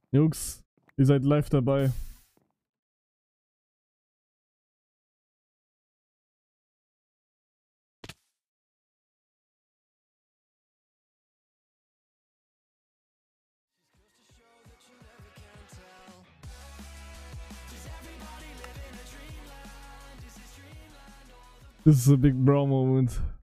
Jungs, ihr seid live dabei. This is a big bro moment.